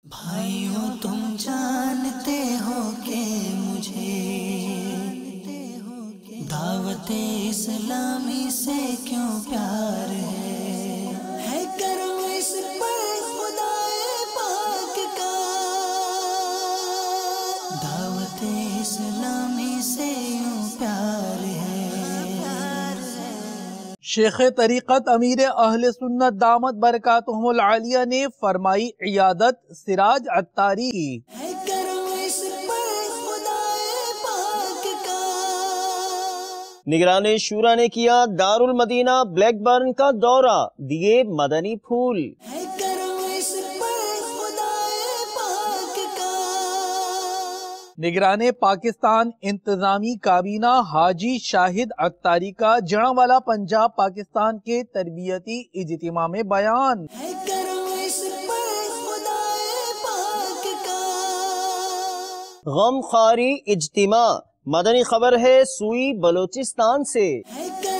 بھائیوں تم جانتے ہو کہ مجھے دعوت اسلامی سے کیوں پیار ہے کرم اس پر خدائے پاک کا، دعوت اسلامی سے یوں پیار ہے۔ شیخ طریقت امیر اہل سنت دامت برکاتہم العالیہ نے فرمائی عیادت سراج عطاری کی۔ ہے کرم اس پر خدائے پاک کا، نگران شورا نے کیا دارالمدینہ بلیک برن کا دورہ، دیے مدنی پھول۔ ہے کرم اس پر خدائے پاک کا، نگران پاکستان انتظامی کابینہ حاجی شاہد عطاری کا جڑاں پنجاب پاکستان کے تربیتی اجتماع میں بیان۔ ہے کرم اس پر خدائے پاک کا، غم خواری اجتماع، مدنی خبر ہے سوئی بلوچستان سے۔ ہے کرم